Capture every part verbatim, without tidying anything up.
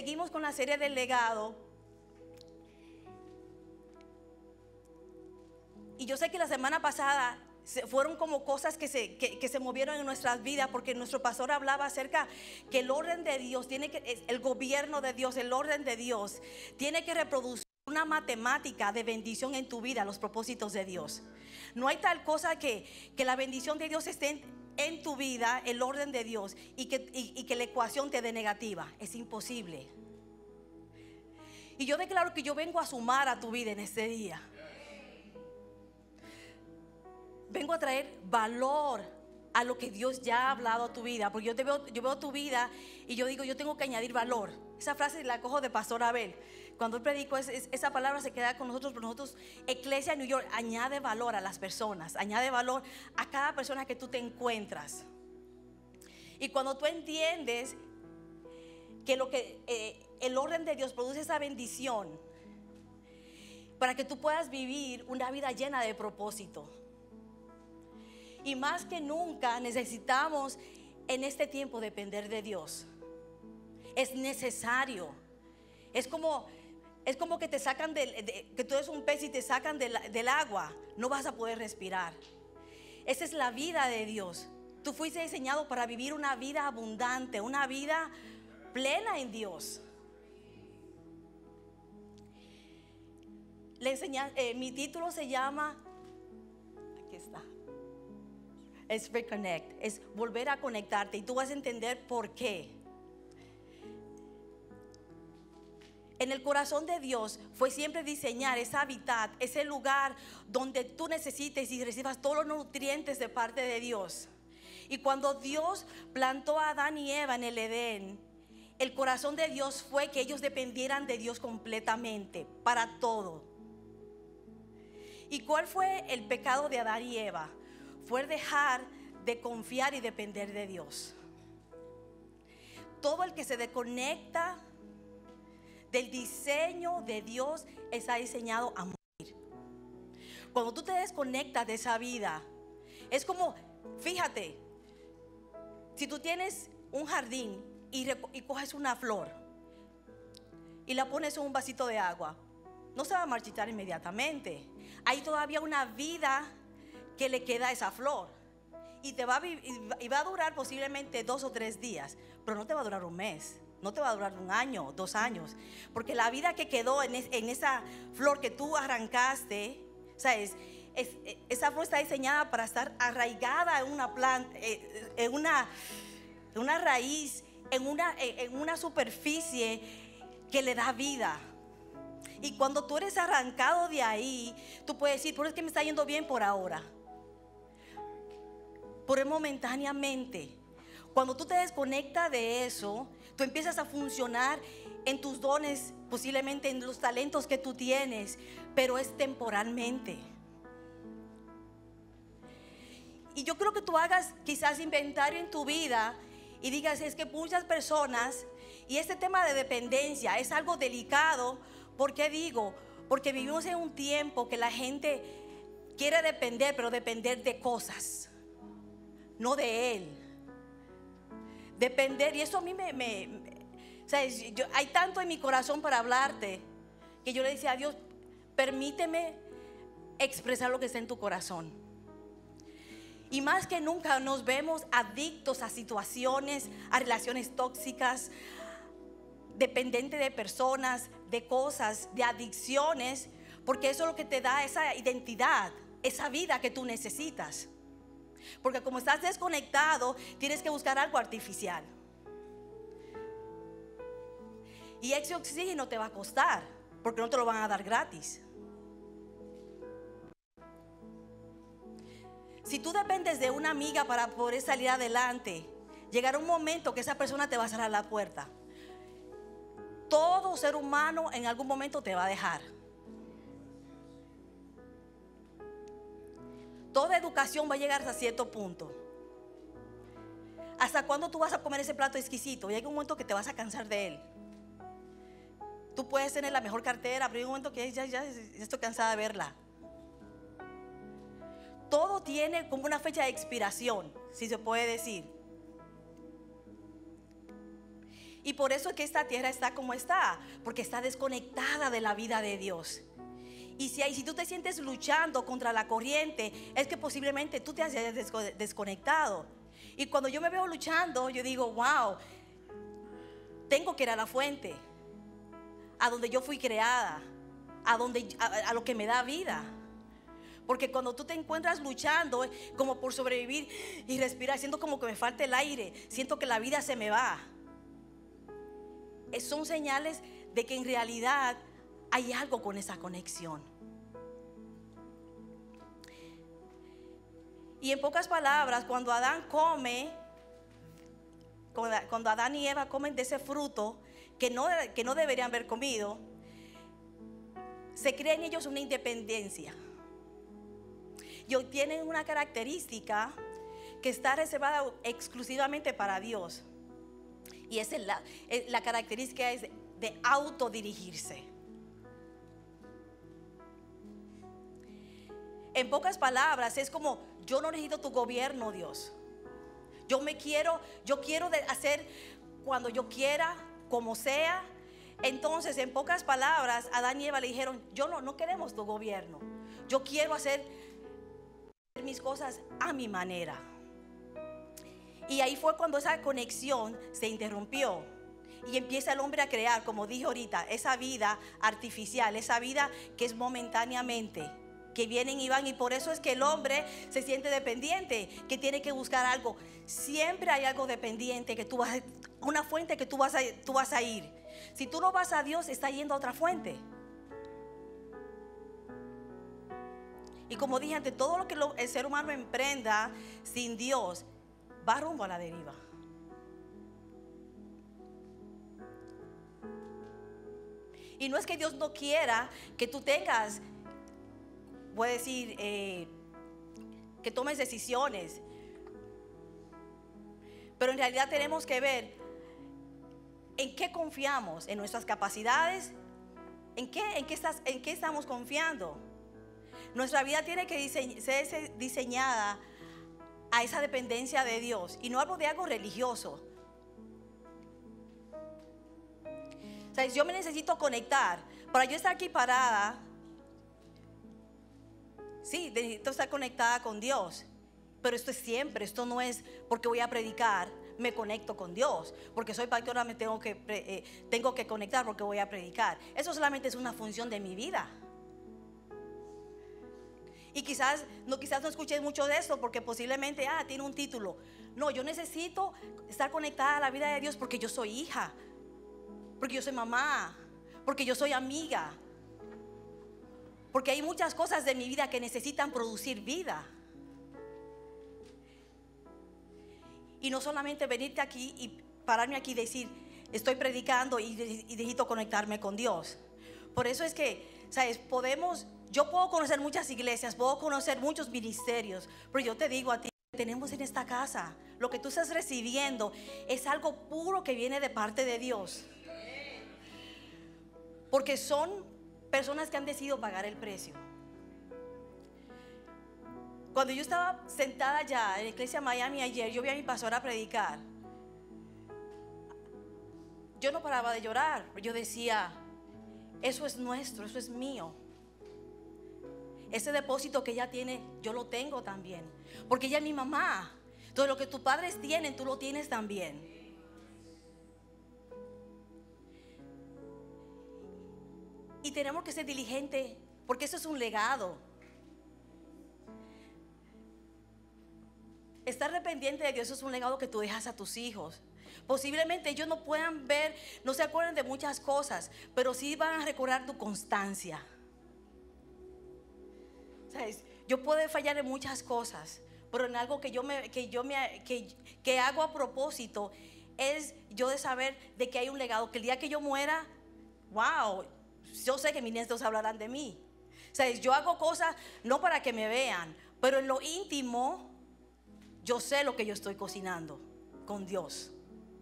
seguimos con la serie del legado. Y yo sé que la semana pasada fueron como cosas que se, que, que se movieron en nuestras vidas, porque nuestro pastor hablaba acerca que el orden de Dios tiene que, el gobierno de Dios, el orden de Dios tiene que reproducir una matemática de bendición en tu vida, los propósitos de Dios. No hay tal cosa que, que la bendición de Dios esté en, en tu vida, el orden de Dios, y que, y, y que la ecuación te dé negativa. Es imposible. Y yo declaro que yo vengo a sumar a tu vida en este día. Vengo a traer valor a lo que Dios ya ha hablado a tu vida, porque yo, te veo, yo veo tu vida y yo digo, yo tengo que añadir valor. Esa frase la cojo de Pastor Abel. Cuando él predicó, es, es, esa palabra se queda con nosotros, pero nosotros, Iglesia New York, añade valor a las personas, añade valor a cada persona que tú te encuentras. Y cuando tú entiendes que, lo que eh, el orden de Dios produce esa bendición para que tú puedas vivir una vida llena de propósito. Y más que nunca necesitamos en este tiempo depender de Dios. Es necesario. Es como, es como que te sacan del, de, que tú eres un pez y te sacan del, del agua. No vas a poder respirar. Esa es la vida de Dios. Tú fuiste diseñado para vivir una vida abundante, una vida plena en Dios. Le enseña, eh, mi título se llama, aquí está, es reconnect, es volver a conectarte, y tú vas a entender por qué. En el corazón de Dios fue siempre diseñar ese hábitat, ese lugar donde tú necesites y recibas todos los nutrientes de parte de Dios. Y cuando Dios plantó a Adán y Eva en el Edén, el corazón de Dios fue que ellos dependieran de Dios completamente para todo. ¿Y cuál fue el pecado de Adán y Eva? Fue dejar de confiar y depender de Dios. Todo el que se desconecta del diseño de Dios está diseñado a morir. Cuando tú te desconectas de esa vida, es como, fíjate, si tú tienes un jardín y, y coges una flor y la pones en un vasito de agua, no se va a marchitar inmediatamente. Hay todavía una vida que le queda a esa flor, y te va a, y va a durar posiblemente dos o tres días, pero no te va a durar un mes, no te va a durar un año, dos años, porque la vida que quedó en, es, en esa flor que tú arrancaste, o sea, es, es, esa flor está diseñada para estar arraigada en una planta, en una, en una raíz, en una, en una superficie que le da vida. Y cuando tú eres arrancado de ahí, tú puedes decir, pero es que me está yendo bien por ahora, por momentáneamente. Cuando tú te desconectas de eso, tú empiezas a funcionar en tus dones, posiblemente en los talentos que tú tienes, pero es temporalmente. Y yo creo que tú hagas quizás inventario en tu vida y digas, es que muchas personas, y este tema de dependencia es algo delicado. ¿Por qué digo? Porque vivimos en un tiempo que la gente quiere depender, pero depender de cosas, no de Él. Depender, y eso a mí me, me, me o sea, yo, hay tanto en mi corazón para hablarte, que yo le decía a Dios, permíteme expresar lo que está en tu corazón. Y más que nunca nos vemos adictos a situaciones, a relaciones tóxicas, dependiente de personas, de cosas, de adicciones, porque eso es lo que te da esa identidad, esa vida que tú necesitas. Porque como estás desconectado, tienes que buscar algo artificial. Y ese oxígeno te va a costar, porque no te lo van a dar gratis. Si tú dependes de una amiga para poder salir adelante, llegará un momento que esa persona te va a cerrar la puerta. Todo ser humano en algún momento te va a dejar. Toda educación va a llegar hasta cierto punto. ¿Hasta cuándo tú vas a comer ese plato exquisito? Y hay un momento que te vas a cansar de él. Tú puedes tener la mejor cartera, pero hay un momento que ya, ya, ya estoy cansada de verla. Todo tiene como una fecha de expiración, si se puede decir. Y por eso es que esta tierra está como está, porque está desconectada de la vida de Dios. Y si, hay, si tú te sientes luchando contra la corriente, es que posiblemente tú te hayas desconectado. Y cuando yo me veo luchando, yo digo, wow, tengo que ir a la fuente, a donde yo fui creada, a, donde, a, a lo que me da vida. Porque cuando tú te encuentras luchando como por sobrevivir y respirar, siento como que me falta el aire, siento que la vida se me va. Son señales de que en realidad hay algo con esa conexión. Y en pocas palabras, cuando Adán come, cuando Adán y Eva comen de ese fruto que no, que no deberían haber comido, se crea en ellos una independencia. Y tienen una característica que está reservada exclusivamente para Dios. Y esa es la, la característica es de, de autodirigirse. En pocas palabras, es como: yo no necesito tu gobierno, Dios. Yo me quiero, yo quiero hacer cuando yo quiera, como sea. Entonces, en pocas palabras, Adán y Eva le dijeron: yo no, no queremos tu gobierno. Yo quiero hacer mis cosas a mi manera. Y ahí fue cuando esa conexión se interrumpió. Y empieza el hombre a crear, como dije ahorita, esa vida artificial, esa vida que es momentáneamente, que vienen y van. Y por eso es que el hombre se siente dependiente, que tiene que buscar algo. Siempre hay algo dependiente, que tú vas a, una fuente que tú vas a, tú vas a ir. Si tú no vas a Dios, está yendo a otra fuente. Y como dije antes, todo lo que lo, el ser humano emprenda sin Dios va rumbo a la deriva. Y no es que Dios no quiera que tú tengas, voy a decir, eh, que tomes decisiones. Pero en realidad tenemos que ver en qué confiamos, en nuestras capacidades, en qué, en qué, estás, en qué estamos confiando. Nuestra vida tiene que dise- ser diseñada a esa dependencia de Dios, y no algo de algo religioso. O sea, yo me necesito conectar. Para yo estar aquí parada, sí, necesito estar conectada con Dios. Pero esto es siempre, esto no es porque voy a predicar, me conecto con Dios. Porque soy pastora, me tengo que, eh, tengo que conectar porque voy a predicar. Eso solamente es una función de mi vida. Y quizás no, quizás no escuches mucho de esto porque posiblemente, ah, tiene un título. No, yo necesito estar conectada a la vida de Dios porque yo soy hija, porque yo soy mamá, porque yo soy amiga, porque hay muchas cosas de mi vida que necesitan producir vida. Y no solamente venirte aquí y pararme aquí y decir, estoy predicando y, y necesito conectarme con Dios. Por eso es que, ¿sabes? Podemos... Yo puedo conocer muchas iglesias, puedo conocer muchos ministerios, pero yo te digo a ti, tenemos en esta casa, lo que tú estás recibiendo es algo puro que viene de parte de Dios. Porque son personas que han decidido pagar el precio. Cuando yo estaba sentada allá en la iglesia Miami ayer, yo vi a mi pastora predicar. Yo no paraba de llorar, yo decía, eso es nuestro, eso es mío. Ese depósito que ella tiene, yo lo tengo también. Porque ella es mi mamá. Entonces lo que tus padres tienen, tú lo tienes también. Y tenemos que ser diligentes, porque eso es un legado. Estar dependiente de Dios, eso es un legado que tú dejas a tus hijos. Posiblemente ellos no puedan ver, no se acuerden de muchas cosas, pero sí van a recordar tu constancia. ¿Sabes? Yo puedo fallar en muchas cosas, pero en algo que yo me, que yo me, que, que hago a propósito es yo de saber de que hay un legado, que el día que yo muera, wow, yo sé que mis nietos hablarán de mí. ¿Sabes? Yo hago cosas no para que me vean, pero en lo íntimo yo sé lo que yo estoy cocinando con Dios.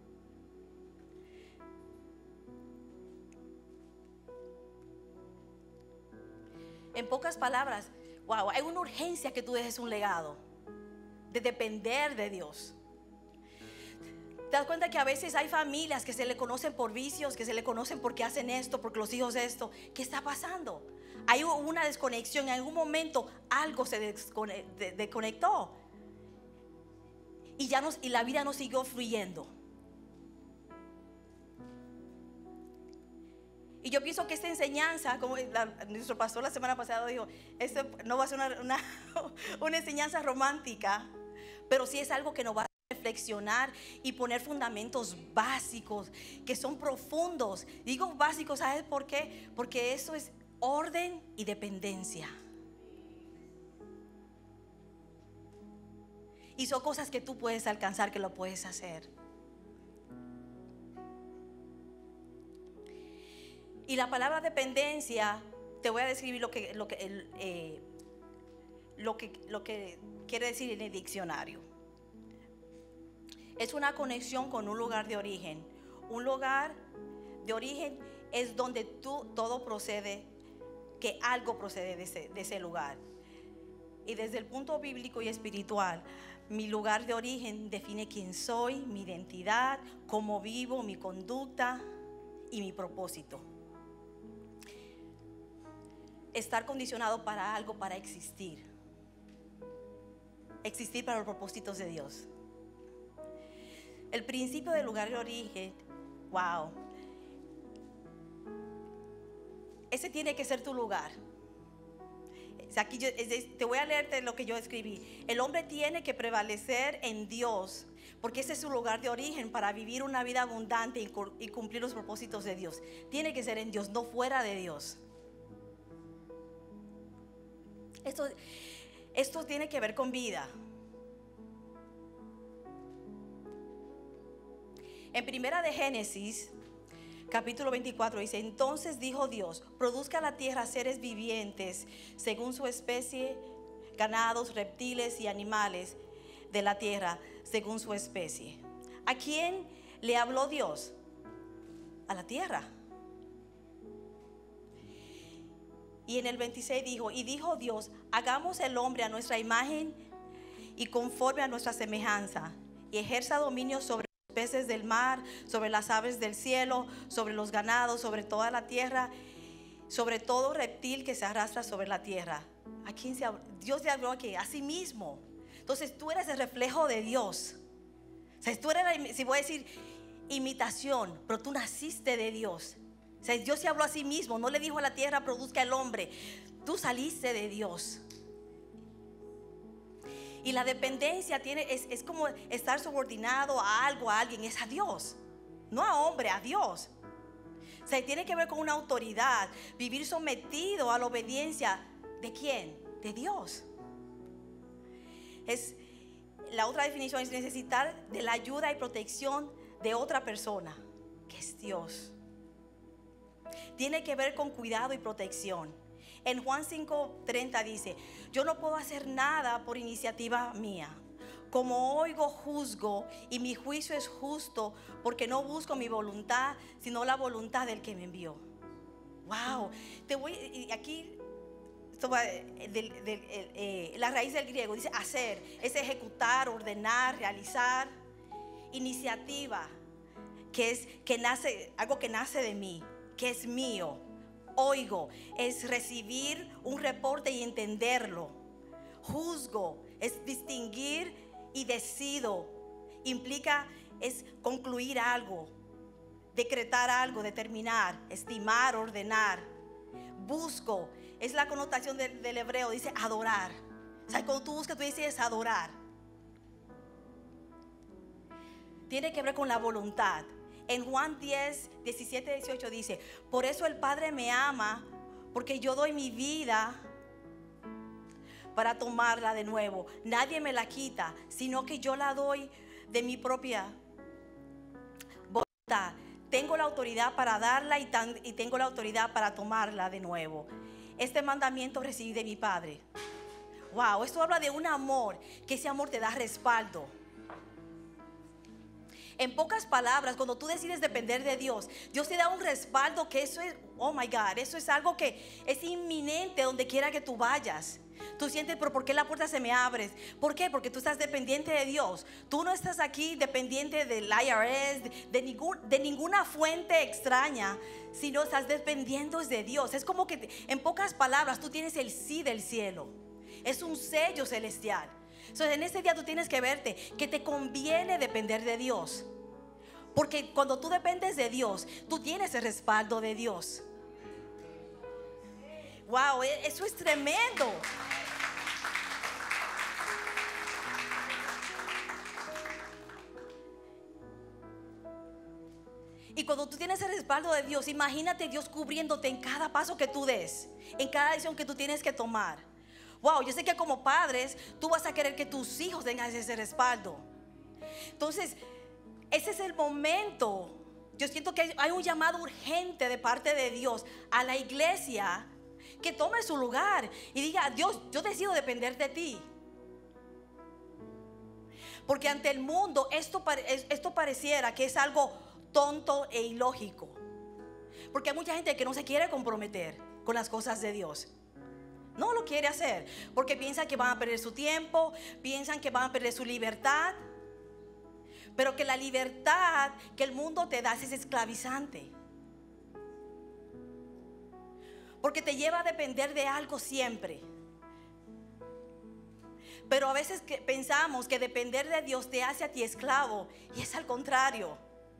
En pocas palabras, wow, hay una urgencia que tú dejes un legado de depender de Dios. Te das cuenta que a veces hay familias que se le conocen por vicios, que se le conocen porque hacen esto, porque los hijos esto. ¿Qué está pasando? Hay una desconexión. En algún momento algo se desconectó. Y, ya nos, y la vida no siguió fluyendo. Y yo pienso que esta enseñanza, como la, nuestro pastor la semana pasada dijo, esto no va a ser una, una, una enseñanza romántica, pero sí es algo que nos va a reflexionar y poner fundamentos básicos que son profundos. Digo básicos, ¿sabes por qué? Porque eso es orden y dependencia. Y son cosas que tú puedes alcanzar, que lo puedes hacer. Y la palabra dependencia, te voy a describir lo que, lo que, el, eh, lo que, lo que quiere decir en el diccionario. Es una conexión con un lugar de origen. Un lugar de origen es donde tú, todo procede, que algo procede de ese, de ese lugar. Y desde el punto bíblico y espiritual, mi lugar de origen define quién soy, mi identidad, cómo vivo, mi conducta y mi propósito. Estar condicionado para algo, para existir. Existir para los propósitos de Dios. El principio del lugar de origen, wow. Ese tiene que ser tu lugar. Aquí yo, te voy a leerte lo que yo escribí. El hombre tiene que prevalecer en Dios, porque ese es su lugar de origen para vivir una vida abundante y cumplir los propósitos de Dios. Tiene que ser en Dios, no fuera de Dios. Esto, esto tiene que ver con vida. En primera de Génesis, capítulo veinticuatro dice: entonces dijo Dios, produzca la tierra seres vivientes según su especie, ganados, reptiles y animales de la tierra según su especie. ¿A quién le habló Dios? A la tierra. Y en el veintiséis dijo: y dijo Dios, hagamos el hombre a nuestra imagen y conforme a nuestra semejanza, y ejerza dominio sobre los peces del mar, sobre las aves del cielo, sobre los ganados, sobre toda la tierra, sobre todo reptil que se arrastra sobre la tierra. ¿A quién se habló? Dios te habló aquí, a sí mismo. Entonces tú eres el reflejo de Dios. O sea, tú eres la, si voy a decir imitación, pero tú naciste de Dios. O sea, Dios se habló a sí mismo, no le dijo a la tierra produzca el hombre. Tú saliste de Dios. Y la dependencia tiene, es, es como estar subordinado a algo, a alguien, es a Dios, no a hombre, a Dios. O sea, tiene que ver con una autoridad, vivir sometido a la obediencia ¿de quién? De Dios. Es, la otra definición es necesitar de la ayuda y protección de otra persona, que es Dios. Tiene que ver con cuidado y protección. En Juan cinco treinta dice: yo no puedo hacer nada por iniciativa mía. Como oigo, juzgo, y mi juicio es justo, porque no busco mi voluntad, sino la voluntad del que me envió. Wow. Te voy, y aquí esto va del, del, del, eh, la raíz del griego dice hacer, es ejecutar, ordenar, realizar. Iniciativa, que es que nace, algo que nace de mí, que es mío. Oigo, es recibir un reporte y entenderlo. Juzgo, es distinguir y decido. Implica, es concluir algo, decretar algo, determinar, estimar, ordenar. Busco, es la connotación del, del hebreo, dice adorar. O sea, cuando tú buscas, tú dices adorar. Tiene que ver con la voluntad. En Juan diez, diecisiete, dieciocho dice: por eso el Padre me ama, porque yo doy mi vida para tomarla de nuevo. Nadie me la quita, sino que yo la doy de mi propia voluntad. Tengo la autoridad para darla y, tan, y tengo la autoridad para tomarla de nuevo. Este mandamiento recibí de mi Padre. Wow, esto habla de un amor, que ese amor te da respaldo. En pocas palabras, cuando tú decides depender de Dios, Dios te da un respaldo que eso es, oh my God, eso es algo que es inminente donde quiera que tú vayas. Tú sientes, pero ¿por qué la puerta se me abre? ¿Por qué? Porque tú estás dependiente de Dios. Tú no estás aquí dependiente del I R S, de, de, ningún, de ninguna fuente extraña, sino estás dependiendo de Dios. Es como que, te, en pocas palabras, tú tienes el sí del cielo. Es un sello celestial. Entonces, en este día tú tienes que verte que te conviene depender de Dios. Porque cuando tú dependes de Dios, tú tienes el respaldo de Dios. Wow, eso es tremendo. Y cuando tú tienes el respaldo de Dios, imagínate Dios cubriéndote en cada paso que tú des, en cada decisión que tú tienes que tomar. Wow, yo sé que como padres tú vas a querer que tus hijos tengan ese respaldo. Entonces, ese es el momento. Yo siento que hay un llamado urgente de parte de Dios a la iglesia que tome su lugar y diga: Dios, yo decido depender de ti. Porque ante el mundo esto, esto pareciera que es algo tonto e ilógico. Porque hay mucha gente que no se quiere comprometer con las cosas de Dios. No lo quiere hacer porque piensan que van a perder su tiempo, piensan que van a perder su libertad. Pero que la libertad que el mundo te da es esclavizante. Porque te lleva a depender de algo siempre. Pero a veces que pensamos que depender de Dios te hace a ti esclavo, y es al contrario.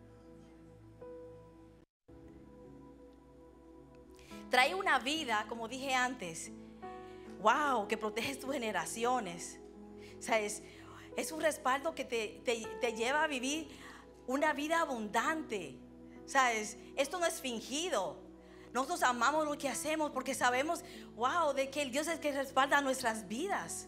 Trae una vida, como dije antes, wow, que protege tus generaciones. O sea, es, es un respaldo que te, te, te lleva a vivir una vida abundante. O sea, es, esto no es fingido. Nosotros amamos lo que hacemos porque sabemos, wow, de que el Dios es el que respalda nuestras vidas.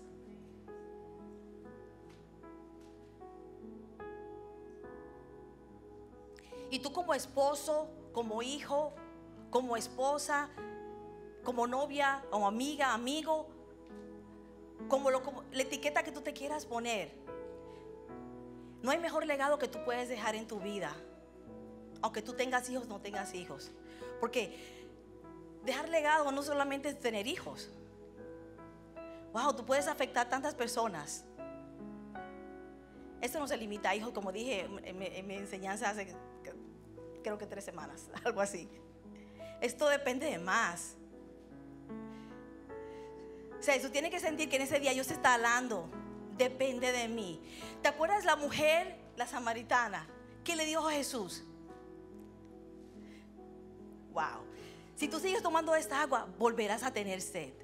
Y tú como esposo, como hijo, como esposa, como novia o amiga, amigo, como, lo, como la etiqueta que tú te quieras poner, no hay mejor legado que tú puedes dejar en tu vida, aunque tú tengas hijos o no tengas hijos. Porque dejar legado no solamente es tener hijos. Wow, tú puedes afectar a tantas personas. Esto no se limita a hijos, como dije en mi, en mi enseñanza hace creo que tres semanas, algo así. Esto depende de más. O sea, tú tienes que sentir que en ese día Dios te está hablando. Depende de mí. ¿Te acuerdas la mujer, la samaritana, que le dijo a Jesús? Wow, si tú sigues tomando esta agua, volverás a tener sed.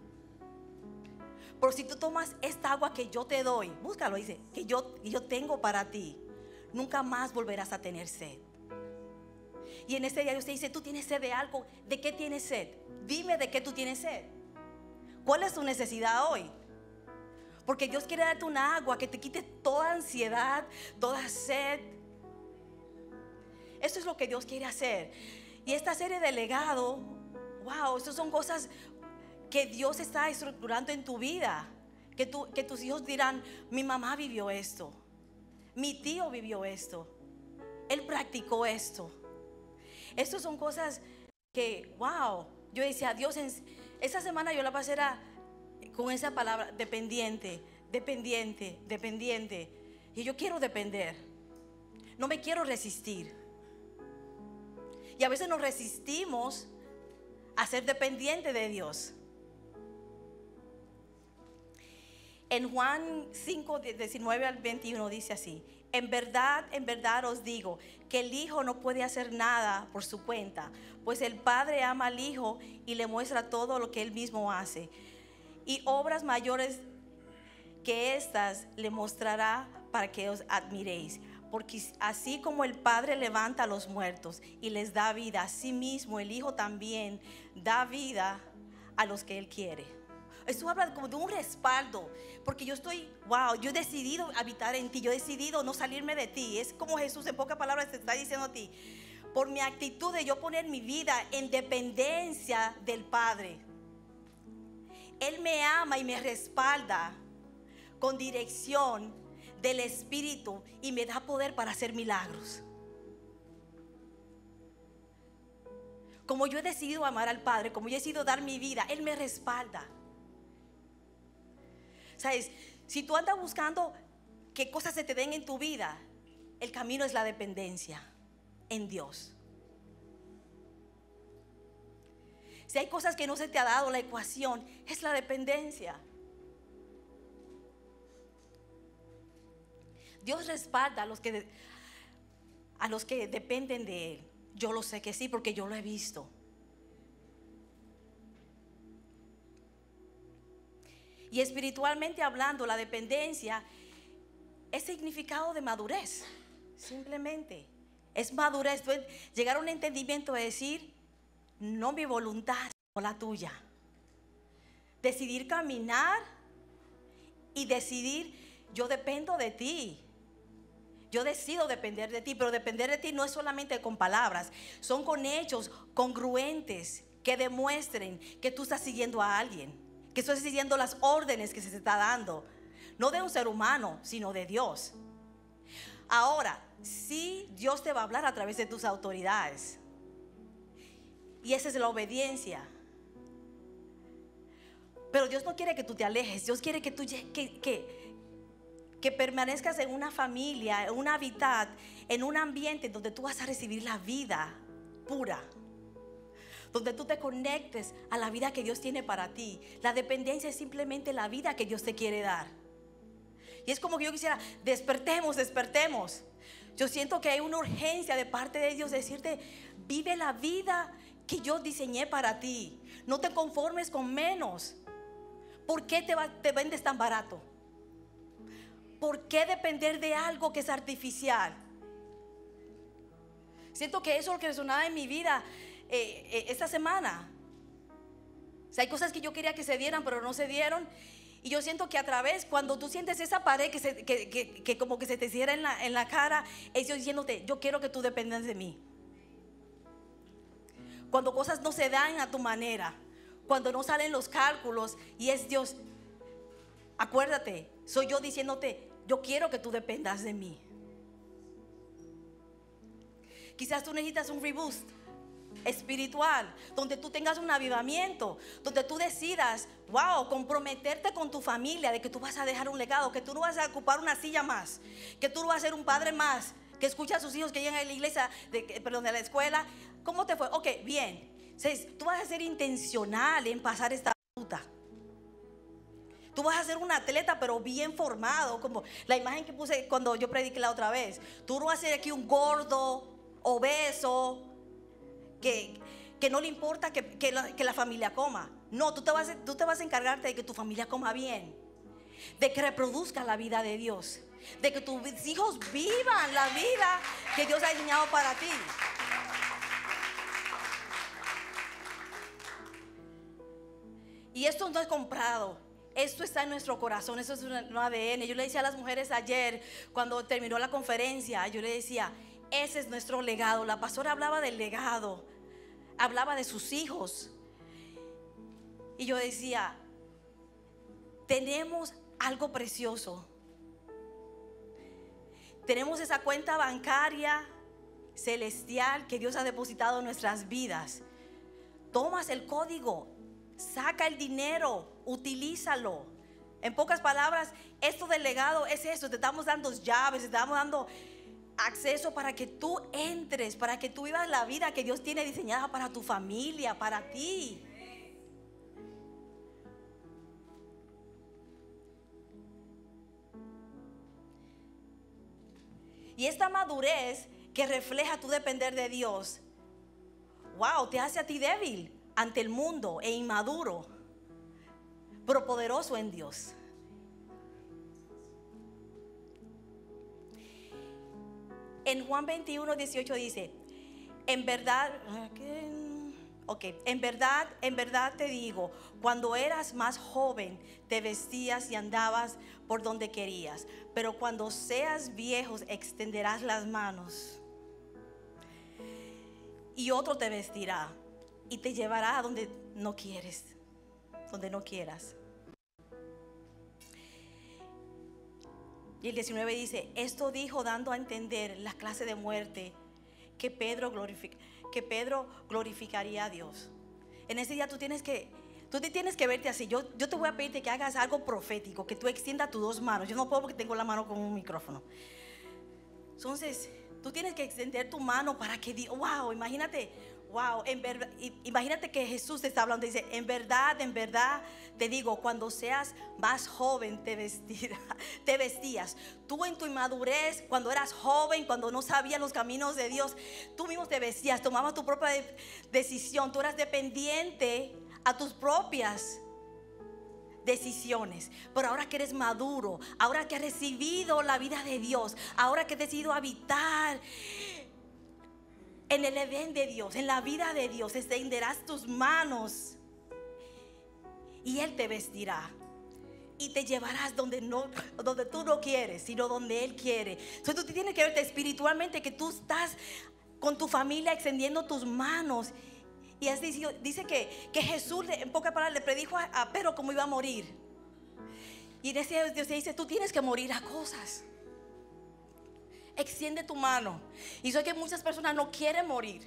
Pero si tú tomas esta agua que yo te doy, búscalo, dice, que yo, que yo tengo para ti, nunca más volverás a tener sed. Y en ese día Dios te dice: tú tienes sed de algo. ¿De qué tienes sed? Dime de qué tú tienes sed. ¿Cuál es tu necesidad hoy? Porque Dios quiere darte una agua que te quite toda ansiedad, toda sed. Eso es lo que Dios quiere hacer. Y esta serie de legado, wow, eso son cosas que Dios está estructurando en tu vida. Que, tú, que tus hijos dirán: mi mamá vivió esto, mi tío vivió esto, él practicó esto. Estas son cosas que, wow, yo decía: Dios, en, esa semana yo la pasé era con esa palabra, dependiente, dependiente, dependiente. Y yo quiero depender, no me quiero resistir. Y a veces nos resistimos a ser dependiente de Dios. En Juan cinco, diecinueve al veintiuno dice así: en verdad, en verdad os digo que el Hijo no puede hacer nada por su cuenta, pues el Padre ama al Hijo y le muestra todo lo que Él mismo hace. Y obras mayores que estas le mostrará para que os admiréis. Porque así como el Padre levanta a los muertos y les da vida, así mismo el Hijo también da vida a los que Él quiere. Esto habla como de un respaldo, porque yo estoy, wow, yo he decidido habitar en ti, yo he decidido no salirme de ti. Es como Jesús en pocas palabras te está diciendo a ti: por mi actitud de yo poner mi vida en dependencia del Padre, Él me ama y me respalda con dirección del Espíritu y me da poder para hacer milagros. Como yo he decidido amar al Padre, como yo he decidido dar mi vida, Él me respalda. ¿Sabes? Si tú andas buscando que cosas se te den en tu vida, el camino es la dependencia en Dios. Si hay cosas que no se te ha dado, la ecuación es la dependencia. Dios respalda a los que, a los que dependen de Él. Yo lo sé que sí, porque yo lo he visto. Y espiritualmente hablando, la dependencia es significado de madurez. Simplemente es madurez. Llegar a un entendimiento de decir, no mi voluntad, sino la tuya. Decidir caminar y decidir, yo dependo de ti. Yo decido depender de ti, pero depender de ti no es solamente con palabras, son con hechos congruentes que demuestren que tú estás siguiendo a alguien, que estás siguiendo las órdenes que se te está dando, no de un ser humano, sino de Dios. Ahora, sí, Dios te va a hablar a través de tus autoridades, y esa es la obediencia. Pero Dios no quiere que tú te alejes, Dios quiere que tú que, que que permanezcas en una familia, en un hábitat, en un ambiente donde tú vas a recibir la vida pura, donde tú te conectes a la vida que Dios tiene para ti. La dependencia es simplemente la vida que Dios te quiere dar. Y es como que yo quisiera, despertemos, despertemos. Yo siento que hay una urgencia de parte de Dios de decirte, vive la vida que yo diseñé para ti. No te conformes con menos. ¿Por qué te, va, te vendes tan barato? ¿Por qué depender de algo que es artificial? Siento que eso es lo que resonaba en mi vida eh, eh, esta semana. O sea, hay cosas que yo quería que se dieran, pero no se dieron. Y yo siento que a través, cuando tú sientes esa pared que, se, que, que, que como que se te cierra en la, en la cara, es Dios diciéndote, yo quiero que tú dependas de mí. Cuando cosas no se dan a tu manera, cuando no salen los cálculos, y es Dios, acuérdate, soy yo diciéndote, yo quiero que tú dependas de mí. Quizás tú necesitas un reboost espiritual, donde tú tengas un avivamiento, donde tú decidas, wow, comprometerte con tu familia, de que tú vas a dejar un legado, que tú no vas a ocupar una silla más, que tú no vas a ser un padre más, que escucha a sus hijos que llegan a la iglesia, de, perdón, de la escuela. ¿Cómo te fue? Ok, bien. Entonces, tú vas a ser intencional en pasar esta ruta. Tú vas a ser un atleta, pero bien formado, como la imagen que puse cuando yo prediqué la otra vez. Tú no vas a ser aquí un gordo, obeso, que, que no le importa que, que, la, que la familia coma. No, tú te, vas, tú te vas a encargarte de que tu familia coma bien, de que reproduzca la vida de Dios, de que tus hijos vivan la vida que Dios ha diseñado para ti. Y esto no es comprado. Esto está en nuestro corazón, eso es un A D N. Yo le decía a las mujeres ayer, cuando terminó la conferencia, yo le decía, ese es nuestro legado. La pastora hablaba del legado, hablaba de sus hijos. Y yo decía, tenemos algo precioso. Tenemos esa cuenta bancaria celestial que Dios ha depositado en nuestras vidas. Tomas el código, saca el dinero, utilízalo. En pocas palabras, esto del legado es eso. Te estamos dando llaves, te estamos dando acceso para que tú entres, para que tú vivas la vida que Dios tiene diseñada para tu familia, para ti. Y esta madurez que refleja tu depender de Dios, wow, te hace a ti débil ante el mundo e inmaduro, pero poderoso en Dios. En Juan veintiuno, dieciocho dice, en verdad, ok, en verdad, en verdad te digo, cuando eras más joven te vestías y andabas por donde querías, pero cuando seas viejos extenderás las manos y otro te vestirá y te llevará a donde no quieres, donde no quieras. Y el diecinueve dice, esto dijo dando a entender la clase de muerte que Pedro, glorific- que Pedro glorificaría a Dios. En ese día tú tienes que Tú te tienes que verte así. Yo, yo te voy a pedirte que hagas algo profético, que tú extiendas tus dos manos. Yo no puedo porque tengo la mano con un micrófono. Entonces, tú tienes que extender tu mano para que Dios, wow, imagínate, wow, en verdad, imagínate que Jesús te está hablando y dice, en verdad, en verdad, te digo, cuando seas más joven te vestirás, te vestías. Tú en tu inmadurez, cuando eras joven, cuando no sabías los caminos de Dios, tú mismo te vestías, tomabas tu propia de- decisión, tú eras dependiente a tus propias decisiones. Pero ahora que eres maduro, ahora que has recibido la vida de Dios, ahora que has decidido habitar en el Edén de Dios, en la vida de Dios, extenderás tus manos y Él te vestirá y te llevarás donde, no, donde tú no quieres, sino donde Él quiere. Entonces tú tienes que verte espiritualmente, que tú estás con tu familia extendiendo tus manos. Y es, dice que, que Jesús, en pocas palabras, le predijo a, a Pedro cómo iba a morir. Y en ese Dios te dice, tú tienes que morir a cosas. Extiende tu mano. Y sé que muchas personas no quieren morir.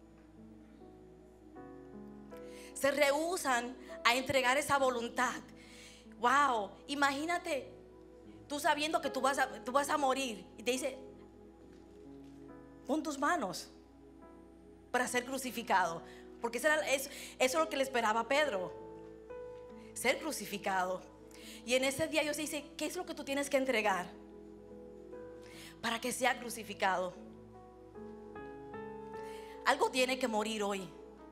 Se rehúsan a entregar esa voluntad. Wow, imagínate tú sabiendo que tú vas a, tú vas a morir. Y te dice, pon tus manos para ser crucificado. Porque eso, era, eso, eso es lo que le esperaba a Pedro, ser crucificado. Y en ese día Dios dice, ¿qué es lo que tú tienes que entregar para que sea crucificado? Algo tiene que morir hoy.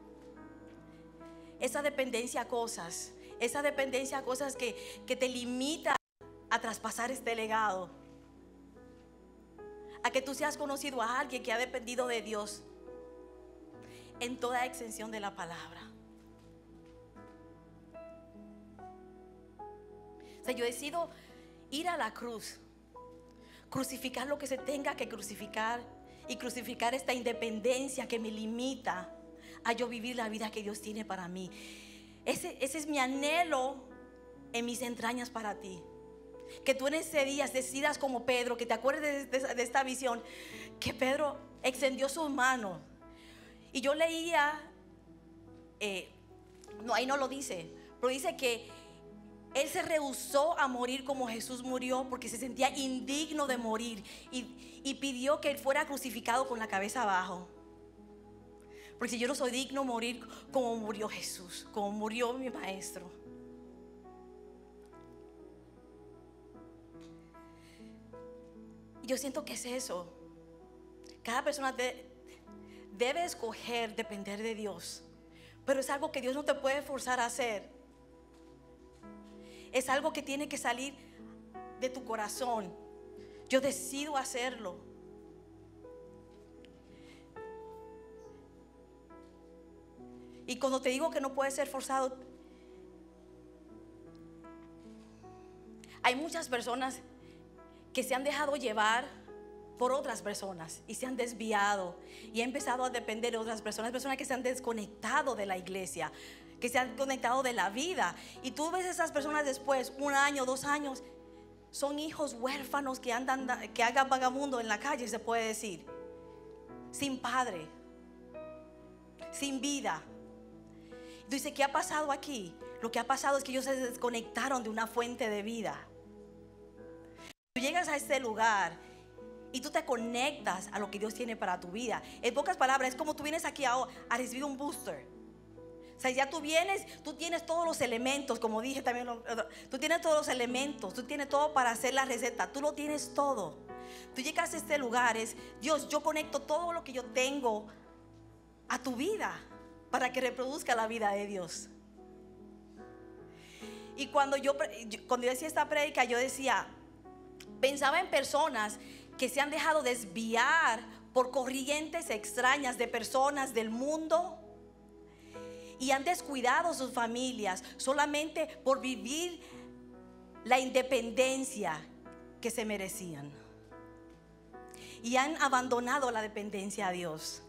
Esa dependencia a cosas, esa dependencia a cosas que, que te limita a traspasar este legado, a que tú seas conocido a alguien que ha dependido de Dios en toda extensión de la palabra. O sea, yo decido ir a la cruz, crucificar lo que se tenga que crucificar y crucificar esta independencia que me limita a yo vivir la vida que Dios tiene para mí. Ese, ese es mi anhelo en mis entrañas para ti. Que tú en ese día decidas como Pedro, que te acuerdes de, de, de esta visión, que Pedro extendió sus manos. Y yo leía, eh, no, ahí no lo dice, pero dice que él se rehusó a morir como Jesús murió porque se sentía indigno de morir y, y pidió que él fuera crucificado con la cabeza abajo. Porque si yo no soy digno de morir como murió Jesús, como murió mi maestro. Y yo siento que es eso. Cada persona de, debe escoger depender de Dios, pero es algo que Dios no te puede forzar a hacer. Es algo que tiene que salir de tu corazón. Yo decido hacerlo. Y cuando te digo que no puede ser forzado, hay muchas personas que se han dejado llevar por otras personas y se han desviado y han empezado a depender de otras personas, personas que se han desconectado de la iglesia, que se han conectado de la vida. Y tú ves esas personas después, un año, dos años, son hijos huérfanos que andan, que hagan vagabundo en la calle, se puede decir, sin padre, sin vida. Tú dices, ¿qué ha pasado aquí? Lo que ha pasado es que ellos se desconectaron de una fuente de vida. Tú llegas a este lugar y tú te conectas a lo que Dios tiene para tu vida. En pocas palabras, es como tú vienes aquí a, a recibir un booster. O sea, ya tú vienes, tú tienes todos los elementos, como dije también, tú tienes todos los elementos, tú tienes todo para hacer la receta, tú lo tienes todo. Tú llegas a este lugar, es Dios, yo conecto todo lo que yo tengo a tu vida para que reproduzca la vida de Dios. Y cuando yo, cuando yo decía esta prédica, yo decía, pensaba en personas que se han dejado desviar por corrientes extrañas de personas del mundo y han descuidado sus familias solamente por vivir la independencia que se merecían y han abandonado la dependencia a Dios.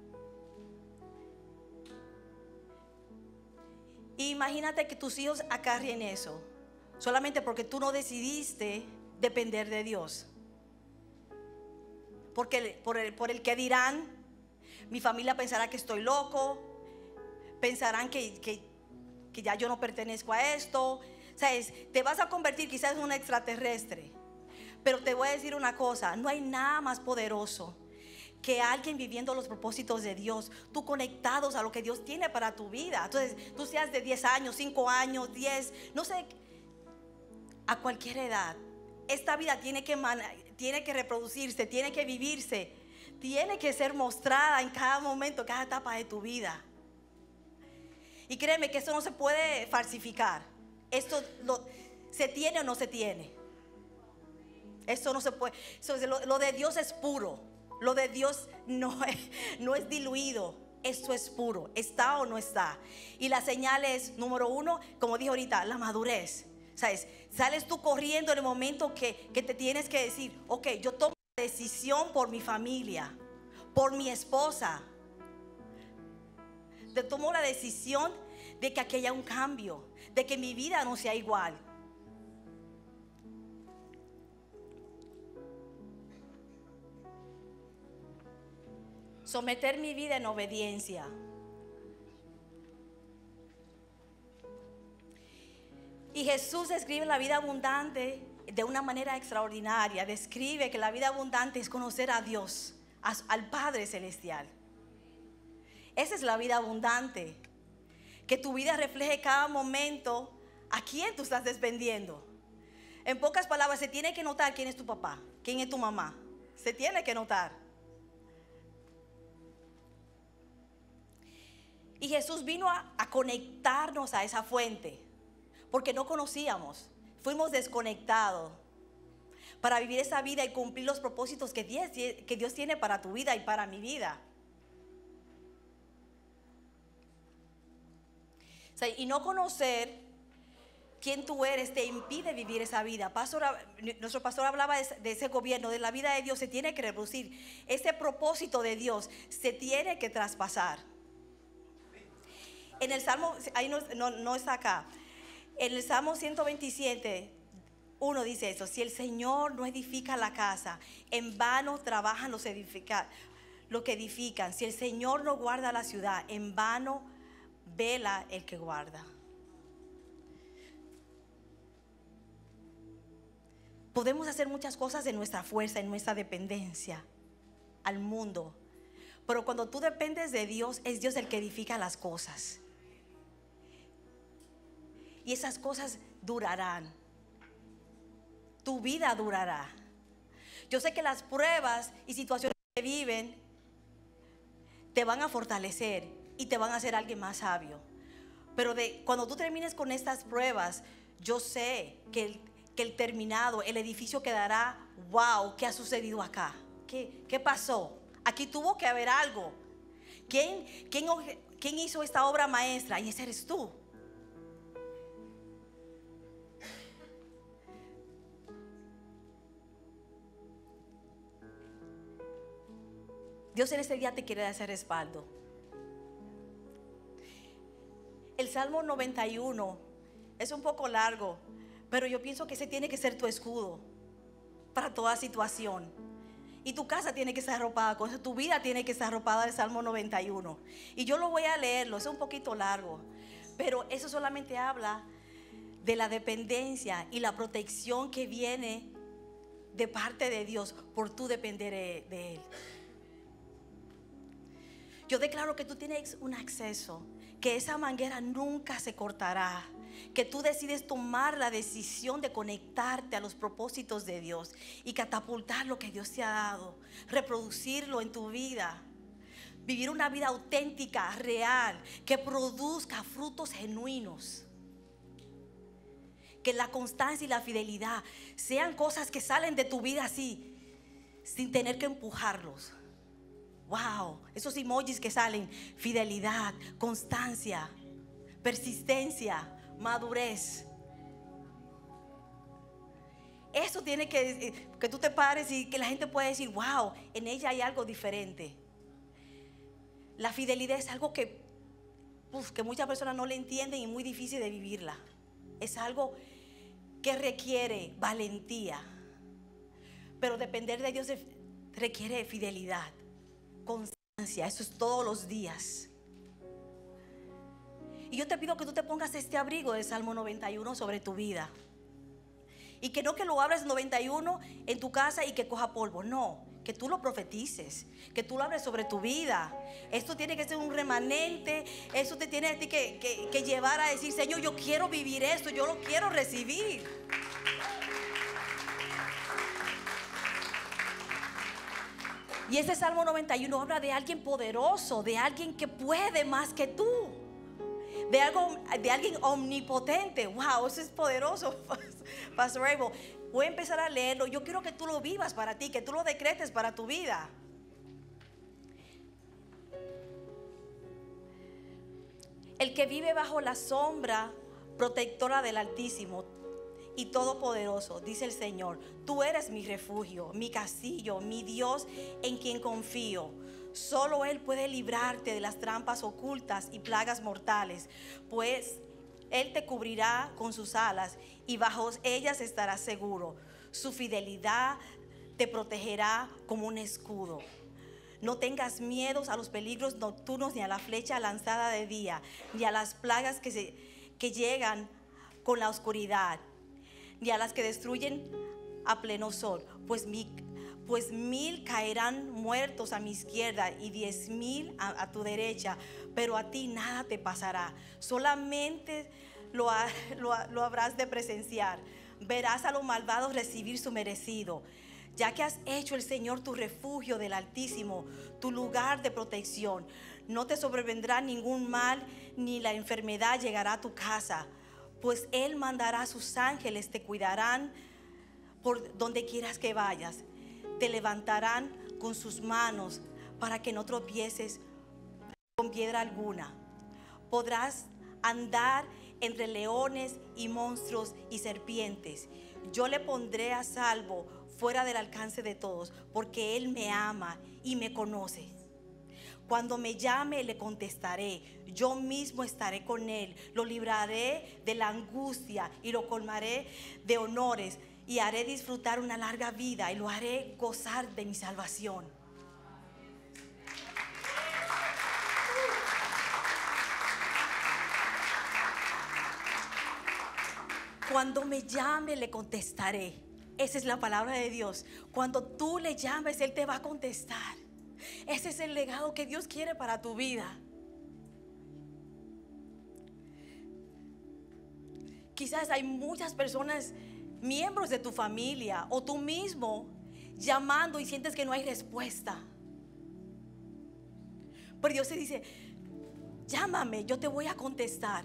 Imagínate que tus hijos acarrien eso solamente porque tú no decidiste depender de Dios. Porque por el, por el que dirán, mi familia pensará que estoy loco, pensarán que, que, que ya yo no pertenezco a esto. ¿Sabes? Te vas a convertir quizás en un extraterrestre. Pero te voy a decir una cosa, no hay nada más poderoso que alguien viviendo los propósitos de Dios, tú conectados a lo que Dios tiene para tu vida. Entonces, tú seas de diez años, cinco años, diez, no sé, a cualquier edad. Esta vida tiene que, tiene que reproducirse, tiene que vivirse, tiene que ser mostrada en cada momento, cada etapa de tu vida. Y créeme que esto no se puede falsificar. Esto lo, se tiene o no se tiene. Esto no se puede. Eso, lo, lo de Dios es puro. Lo de Dios no es, no es diluido. Esto es puro. Está o no está. Y la señal es, número uno, como dije ahorita, la madurez. ¿Sabes? Sales tú corriendo en el momento que, que te tienes que decir, ok, yo tomo la decisión por mi familia, por mi esposa. Te tomo la decisión de que aquí haya un cambio, de que mi vida no sea igual. Someter mi vida en obediencia. Y Jesús describe la vida abundante de una manera extraordinaria. Describe que la vida abundante es conocer a Dios, al Padre Celestial. Esa es la vida abundante. Que tu vida refleje cada momento a quién tú estás dependiendo. En pocas palabras, se tiene que notar quién es tu papá, quién es tu mamá. Se tiene que notar. Y Jesús vino a, a conectarnos a esa fuente, porque no conocíamos, fuimos desconectados para vivir esa vida y cumplir los propósitos que Dios, que Dios tiene para tu vida y para mi vida. O sea, y no conocer quién tú eres te impide vivir esa vida. Pastor, nuestro pastor hablaba de, de ese gobierno, de la vida de Dios se tiene que reproducir. Ese propósito de Dios se tiene que traspasar. En el Salmo, ahí no, no, no está acá. En el Salmo ciento veintisiete, uno dice eso: si el Señor no edifica la casa, en vano trabajan los edificar, lo que edifican. Si el Señor no guarda la ciudad, en vano vela el que guarda. Podemos hacer muchas cosas en nuestra fuerza, en nuestra dependencia al mundo, pero cuando tú dependes de Dios, es Dios el que edifica las cosas. Y esas cosas durarán. Tu vida durará. Yo sé que las pruebas y situaciones que viven te van a fortalecer y te van a hacer alguien más sabio. Pero de, cuando tú termines con estas pruebas, yo sé que el, que el terminado, el edificio quedará, wow, ¿qué ha sucedido acá? ¿Qué, qué pasó? Aquí tuvo que haber algo. ¿Quién, quién, quién hizo esta obra maestra? Y ese eres tú. Dios en este día te quiere dar ese respaldo. El Salmo noventa y uno es un poco largo, pero yo pienso que ese tiene que ser tu escudo para toda situación. Y tu casa tiene que estar arropada con eso, tu vida tiene que estar arropada del Salmo noventa y uno. Y yo lo voy a leerlo, es un poquito largo, pero eso solamente habla de la dependencia y la protección que viene de parte de Dios por tú depender de Él. Yo declaro que tú tienes un acceso, que esa manguera nunca se cortará, que tú decides tomar la decisión de conectarte a los propósitos de Dios y catapultar lo que Dios te ha dado, reproducirlo en tu vida, vivir una vida auténtica, real, que produzca frutos genuinos. Que la constancia y la fidelidad sean cosas que salen de tu vida así, sin tener que empujarlos. Wow, esos emojis que salen: fidelidad, constancia, persistencia, madurez. Eso tiene que, que tú te pares y que la gente pueda decir: wow, en ella hay algo diferente. La fidelidad es algo que, uf, que muchas personas no le entienden y es muy difícil de vivirla. Es algo que requiere valentía, pero depender de Dios requiere fidelidad, constancia. Eso es todos los días. Y yo te pido que tú te pongas este abrigo del Salmo noventa y uno sobre tu vida. Y que no que lo abres noventa y uno en tu casa y que coja polvo. No, que tú lo profetices, que tú lo abres sobre tu vida. Esto tiene que ser un remanente. Eso te tiene a ti que, que, que llevar a decir: Señor, yo quiero vivir esto, yo lo quiero recibir. Y este Salmo noventa y uno habla de alguien poderoso, de alguien que puede más que tú, de, algo, de alguien omnipotente. Wow, eso es poderoso, Pastor Abel. Voy a empezar a leerlo. Yo quiero que tú lo vivas para ti, que tú lo decretes para tu vida. El que vive bajo la sombra protectora del Altísimo y Todopoderoso, dice el Señor: tú eres mi refugio, mi castillo, mi Dios en quien confío. Solo Él puede librarte de las trampas ocultas y plagas mortales, pues Él te cubrirá con sus alas y bajo ellas estarás seguro. Su fidelidad te protegerá como un escudo. No tengas miedos a los peligros nocturnos, ni a la flecha lanzada de día, ni a las plagas que, se, que llegan con la oscuridad, ni a las que destruyen a pleno sol. Pues, mi, pues mil caerán muertos a mi izquierda y diez mil a, a tu derecha, pero a ti nada te pasará. Solamente lo, ha, lo, lo habrás de presenciar. Verás a los malvados recibir su merecido. Ya que has hecho el Señor tu refugio del Altísimo, tu lugar de protección, no te sobrevendrá ningún mal, ni la enfermedad llegará a tu casa, pues Él mandará a sus ángeles, te cuidarán por donde quieras que vayas. Te levantarán con sus manos para que no tropieces con piedra alguna. Podrás andar entre leones y monstruos y serpientes. Yo le pondré a salvo fuera del alcance de todos, porque Él me ama y me conoce. Cuando me llame, le contestaré. Yo mismo estaré con Él. Lo libraré de la angustia y lo colmaré de honores, y haré disfrutar una larga vida y lo haré gozar de mi salvación. Cuando me llame, le contestaré. Esa es la palabra de Dios. Cuando tú le llames, Él te va a contestar. Ese es el legado que Dios quiere para tu vida. Quizás hay muchas personas, miembros de tu familia o tú mismo, llamando y sientes que no hay respuesta. Pero Dios te dice: llámame, yo te voy a contestar.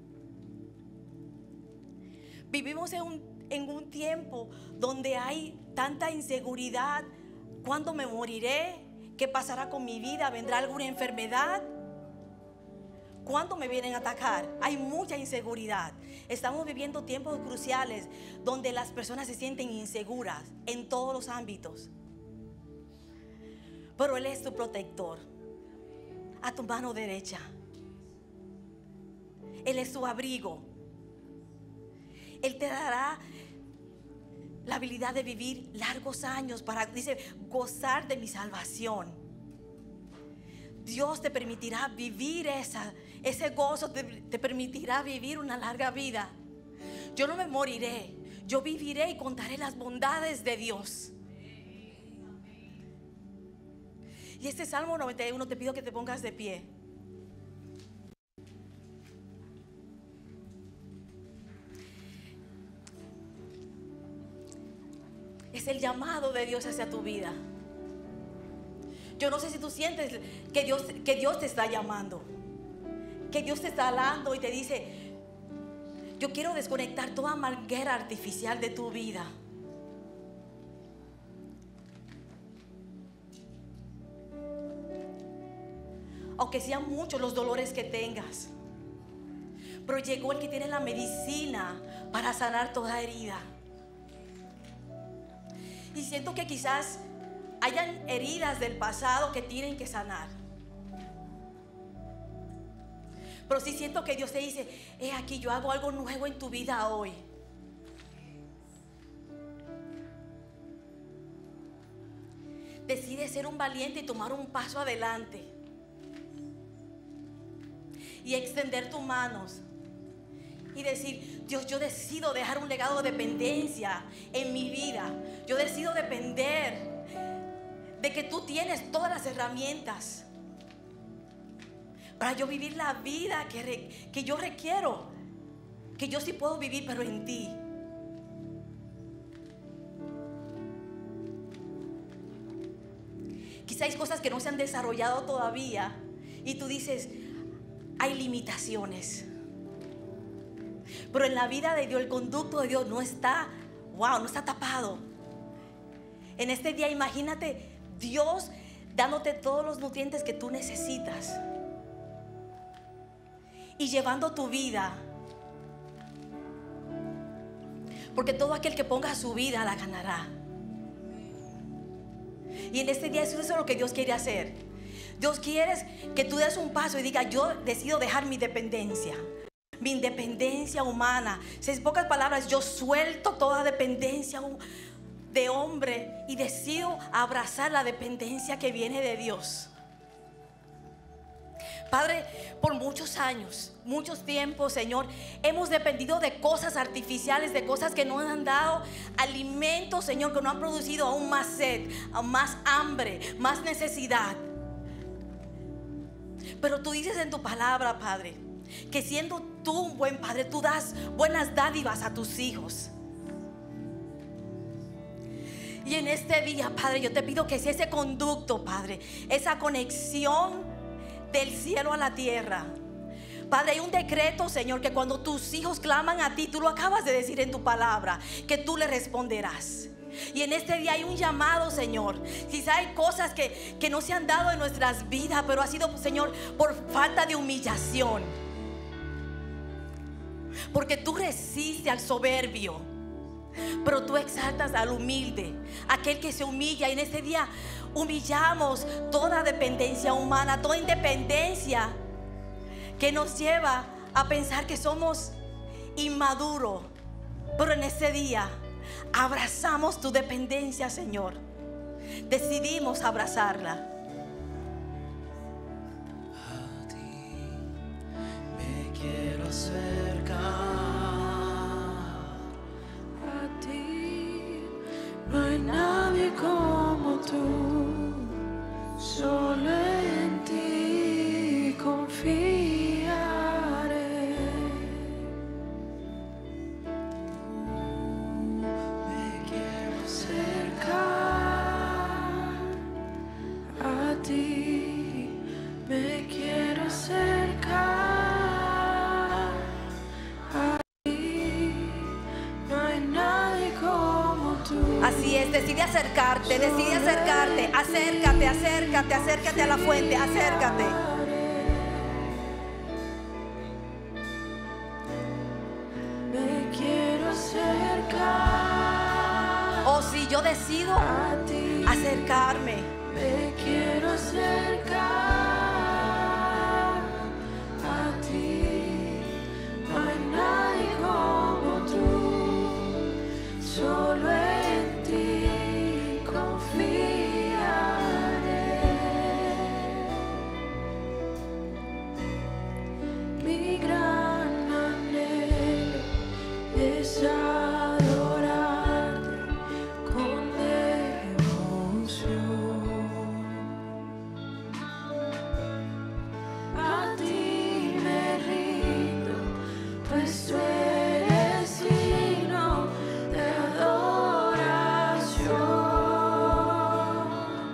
Vivimos en un en un tiempo donde hay tanta inseguridad. ¿Cuándo me moriré? ¿Qué pasará con mi vida? ¿Vendrá alguna enfermedad? ¿Cuándo me vienen a atacar? Hay mucha inseguridad. Estamos viviendo tiempos cruciales donde las personas se sienten inseguras en todos los ámbitos. Pero Él es tu protector, a tu mano derecha. Él es tu abrigo. Él te dará la habilidad de vivir largos años para, dice, gozar de mi salvación. Dios te permitirá vivir esa, ese gozo, te, te permitirá vivir una larga vida. Yo no me moriré, yo viviré y contaré las bondades de Dios. Y este Salmo noventa y uno, te pido que te pongas de pie. Es el llamado de Dios hacia tu vida. Yo no sé si tú sientes que Dios, que Dios te está llamando, que Dios te está hablando y te dice: yo quiero desconectar toda manguera artificial de tu vida. Aunque sean muchos los dolores que tengas, pero llegó el que tiene la medicina para sanar toda herida. Y siento que quizás hayan heridas del pasado que tienen que sanar. Pero sí siento que Dios te dice: he aquí, yo hago algo nuevo en tu vida hoy. Decide ser un valiente y tomar un paso adelante. y extender tus manos y decir: Dios, yo decido dejar un legado de dependencia en mi vida. Yo decido depender de que tú tienes todas las herramientas para yo vivir la vida que, re, que yo requiero, que yo sí puedo vivir, pero en ti. Quizá hay cosas que no se han desarrollado todavía y tú dices: hay limitaciones. Pero en la vida de Dios, el conducto de Dios no está, wow, no está tapado. En este día imagínate Dios dándote todos los nutrientes que tú necesitas y llevando tu vida. Porque todo aquel que ponga su vida la ganará. Y en este día eso es lo que Dios quiere hacer. Dios quiere que tú des un paso y digas: yo decido dejar mi dependencia, mi independencia humana. En pocas palabras, yo suelto toda dependencia de hombre y decido abrazar la dependencia que viene de Dios. Padre, por muchos años, muchos tiempos, Señor, hemos dependido de cosas artificiales, de cosas que no nos han dado alimentos, Señor, que nos han producido aún más sed, aún más hambre, más necesidad. Pero tú dices en tu palabra, Padre, que siendo tú un buen padre, tú das buenas dádivas a tus hijos. Y en este día, Padre, yo te pido que si ese conducto, Padre, esa conexión del cielo a la tierra, Padre, hay un decreto, Señor, que cuando tus hijos claman a ti, tú lo acabas de decir en tu palabra, que tú le responderás. Y en este día hay un llamado, Señor. Quizá hay cosas que, que no se han dado en nuestras vidas, pero ha sido, Señor, por falta de humillación. Porque tú resistes al soberbio, pero tú exaltas al humilde, aquel que se humilla. Y en este día humillamos toda dependencia humana, toda independencia que nos lleva a pensar que somos inmaduros. Pero en este día abrazamos tu dependencia, Señor. Decidimos abrazarla. A ti me quiero acercar. A ti no hay nadie como tú. Solo en ti confiaré. Me quiero acercar a ti. Me quiero acercar a ti. No hay nadie como tú. Así es, decide acercarte, decide acercarte. Acércate, acércate, acércate a la fuente, acércate. Me quiero acercar. Oh, sí, yo decido A ti acercarme. me quiero acercar a ti. No hay nadie como tú. Solo en ti confiaré. Mi gran anhelo es adorarte con devoción. A ti me rindo, pues tú eres digno de adoración.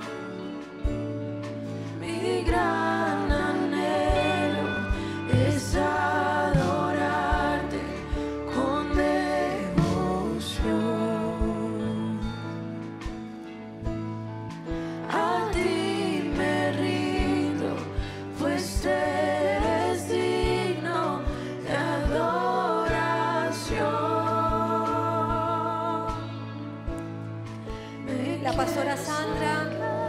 Mi gran anhelo es adorarte con devoción. A ti me rindo, pues tú eres digno de adoración. Me La pastora quiero Sandra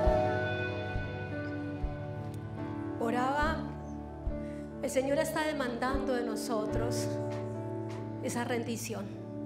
oraba. El Señor está demandando de nosotros esa rendición.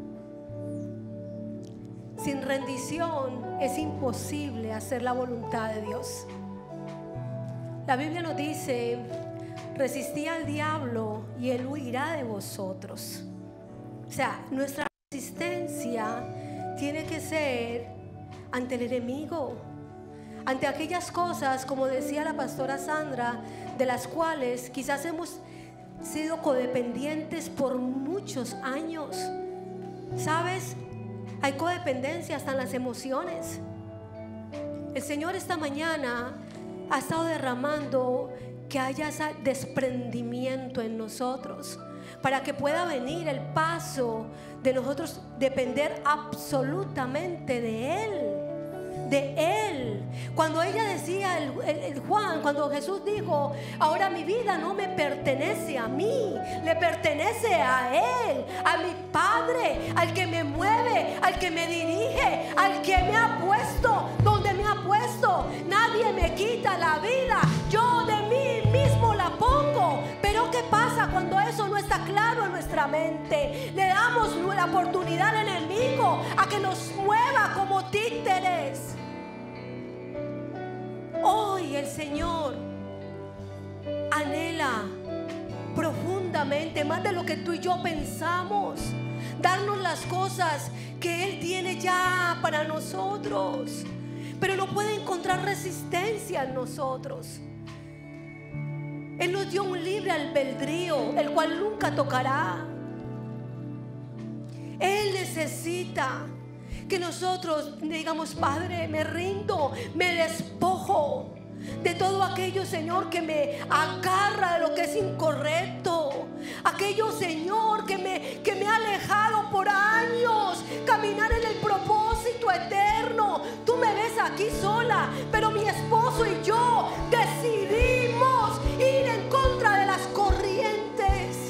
Sin rendición es imposible hacer la voluntad de Dios. La Biblia nos dice: resistí al diablo y él huirá de vosotros. O sea, nuestra resistencia tiene que ser ante el enemigo, ante aquellas cosas, como decía la pastora Sandra, de las cuales quizás hemos sido codependientes por muchos años. ¿Sabes? Hay codependencia hasta en las emociones. El Señor esta mañana ha estado derramando que haya ese desprendimiento en nosotros, para que pueda venir el paso de nosotros depender absolutamente de Él, de Él. Cuando ella decía, el, el, el Juan, cuando Jesús dijo, ahora mi vida no me pertenece a mí, le pertenece a Él, a mi Padre, al que me mueve, al que me dirige, al que me ha puesto donde me ha puesto. Nadie me quita la vida, yo de mí mismo la pongo. Pero ¿qué pasa cuando eso no está claro en nuestra mente? Le damos la oportunidad al enemigo a que nos mueva como títeres. Hoy el Señor anhela profundamente, más de lo que tú y yo pensamos, darnos las cosas que Él tiene ya para nosotros, pero no puede encontrar resistencia en nosotros. Él nos dio un libre albedrío, el cual nunca tocará. Él necesita que nosotros digamos, Padre, me rindo, me despojo de todo aquello, Señor, que me agarra de lo que es incorrecto. Aquello, Señor, que me, que me ha alejado por años, caminar en el propósito eterno. Tú me ves aquí sola, pero mi esposo y yo decidimos ir en contra de las corrientes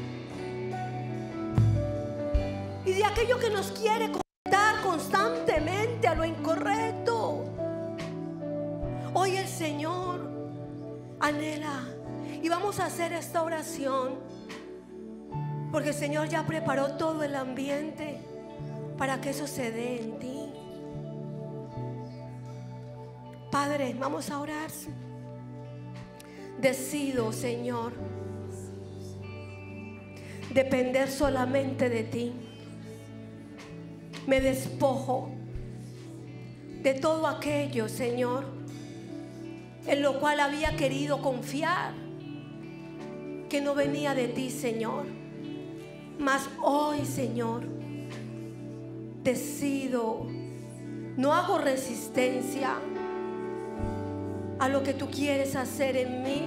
y de aquello que nos quiere conectar constantemente a lo incorrecto. Hoy el Señor anhela, y vamos a hacer esta oración, porque el Señor ya preparó todo el ambiente para que eso se dé en ti. Padre, vamos a orar. Decido, Señor, depender solamente de ti. Me despojo de todo aquello, Señor, en lo cual había querido confiar, que no venía de ti, Señor. Mas hoy, Señor, decido, no hago resistencia a lo que tú quieres hacer en mí.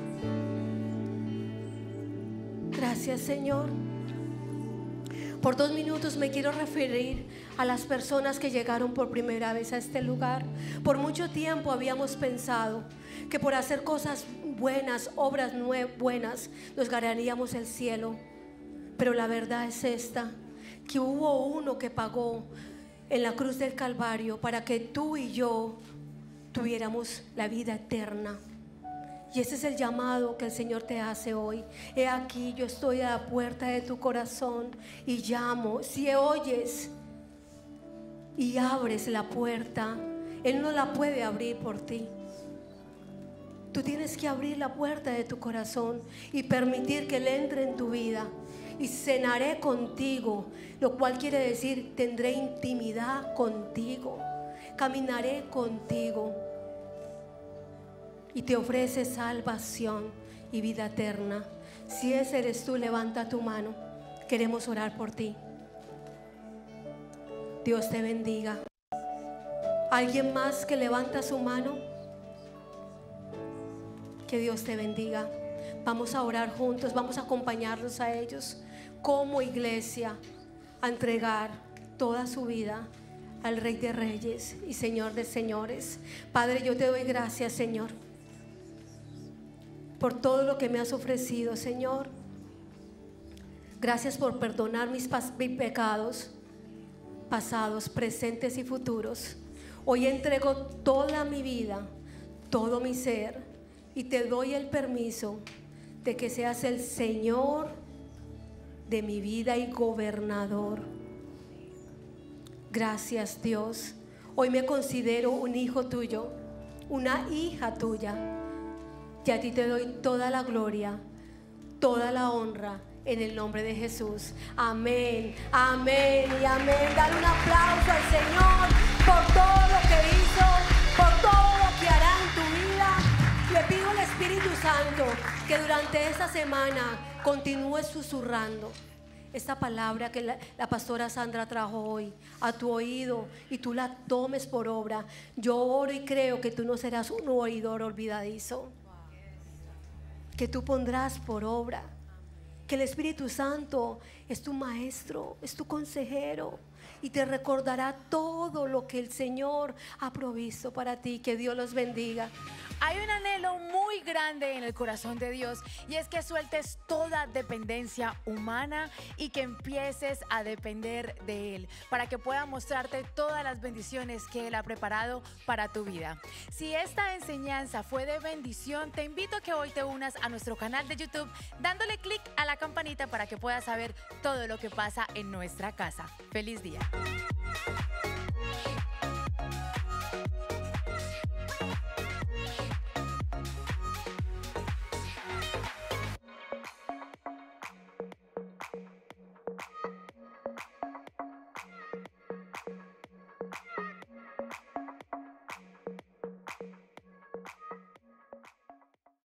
Gracias, Señor. Por dos minutos me quiero referir a las personas que llegaron por primera vez a este lugar. Por mucho tiempo habíamos pensado que por hacer cosas buenas, obras buenas, nos ganaríamos el cielo. Pero la verdad es esta, que hubo uno que pagó en la cruz del Calvario para que tú y yo tuviéramos la vida eterna. Y ese es el llamado que el Señor te hace hoy. He aquí, yo estoy a la puerta de tu corazón y llamo. Si oyes y abres la puerta, Él no la puede abrir por ti. Tú tienes que abrir la puerta de tu corazón y permitir que Él entre en tu vida. Y cenaré contigo, lo cual quiere decir tendré intimidad contigo, caminaré contigo. Y te ofrece salvación y vida eterna. Si ese eres tú, levanta tu mano. Queremos orar por ti. Dios te bendiga. ¿Alguien más que levanta su mano? Que Dios te bendiga. Vamos a orar juntos, vamos a acompañarlos a ellos como iglesia a entregar toda su vida al Rey de Reyes y Señor de Señores. Padre, yo te doy gracias, Señor, por todo lo que me has ofrecido, Señor. Gracias por perdonar mis, mis pecados pasados, presentes y futuros. Hoy entrego toda mi vida, todo mi ser, y te doy el permiso de que seas el Señor de mi vida y gobernador. Gracias, Dios. Hoy me considero un hijo tuyo, una hija tuya. Y a ti te doy toda la gloria, toda la honra, en el nombre de Jesús. Amén, amén y amén. Dale un aplauso al Señor por todo lo que hizo, por todo lo que hará en tu vida. Le pido al Espíritu Santo que durante esta semana continúe susurrando esta palabra que la, la pastora Sandra trajo hoy a tu oído y tú la tomes por obra. Yo oro y creo que tú no serás un oidor olvidadizo, que tú pondrás por obra, que el Espíritu Santo es tu maestro, es tu consejero y te recordará todo lo que el Señor ha provisto para ti. Que Dios los bendiga. Hay un anhelo muy grande en el corazón de Dios y es que sueltes toda dependencia humana y que empieces a depender de Él para que pueda mostrarte todas las bendiciones que Él ha preparado para tu vida. Si esta enseñanza fue de bendición, te invito a que hoy te unas a nuestro canal de YouTube dándole clic a la campanita para que puedas saber todo lo que pasa en nuestra casa. ¡Feliz día!